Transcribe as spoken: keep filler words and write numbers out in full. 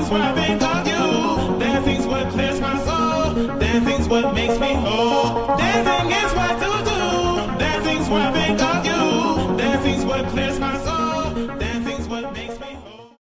Dancing's what I think of you. Dancing's what clears my soul. Dancing's what makes me whole. Dancing is what to do. Dancing's what I think of you.